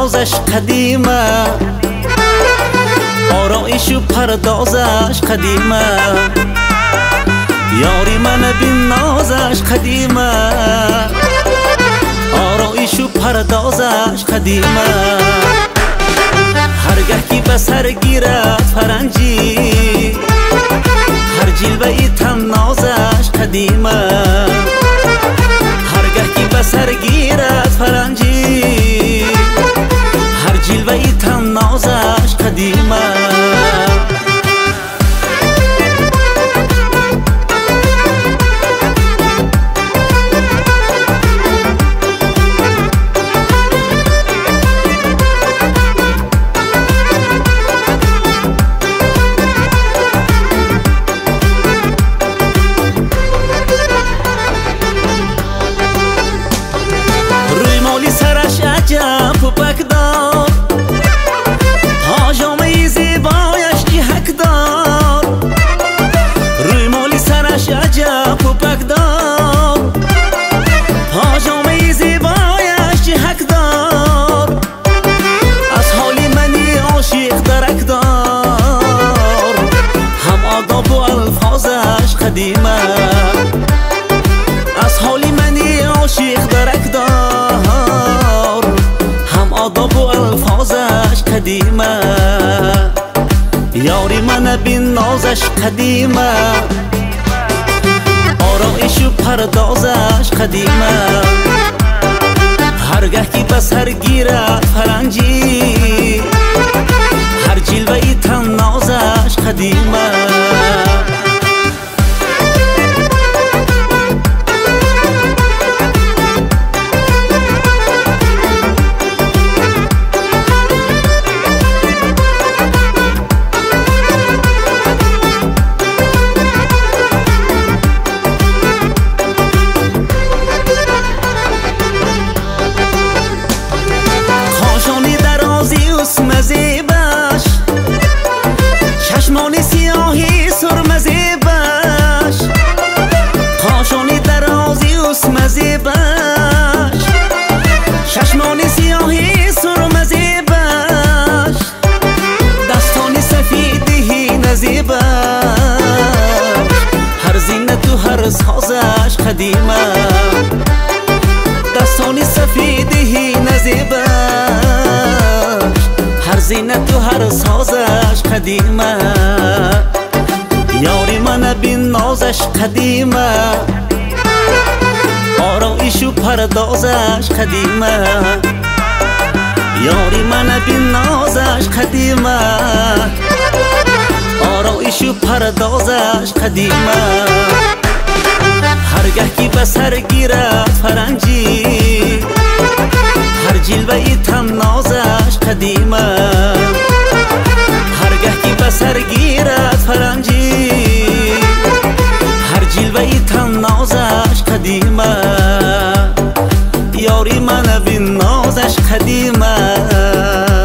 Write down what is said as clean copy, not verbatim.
نازش قدیمه، آرایش و پردازش قدیمه. یاری من بین نازش قدیمه، آرایش و پردازش قدیمه. هرگه کی به سر گیرد فرنجی، هر جلوه ای تم نازش قدیمه. هرگه کی به سر گیرد فرنجی، هر جلوه ای تم نازش قدیمه. پوپک دار پاجامه زیبایش جهک دار، روی مالی سرش عجب پوپک دار، پاجامه زیبایش جهک دار. از حالی منی عاشق درک دار، هم آداب و الفاظش قدیمه. از حالی منی عاشق درک دار، آداب و الفاظش قدیمه. یاری من بین نازش قدیمه، آرایش و پردازش قدیمه. هرگه کی به سر گیرد فرنجی، هر جلوه ای تن نازش قدیمه. مزیبش چشمان سیاهی سرمه زیبش، کاشانی درازی اسم زیبش، چشمان سیاهی سرمه زیبش، دستان سفیدی نزیبش. هر زینت و هر سازش قدیمه، دستان سفیدی نزیبش، هر زینت و هر سازش قدیمه. یاری من بین نازش قدیمه، آرایش و پردازش قدیمه. یاری من بین نازش قدیمه، آرایش و پردازش قدیمه. هرگه کی به سر گیرد فرنجی، هر جلوه ای تم نازش قدیمه. هرگه کی به سر گیرد فرنجی، هر جلوه ای تم نازش قدیمه. یاری من بین نازش قدیمه.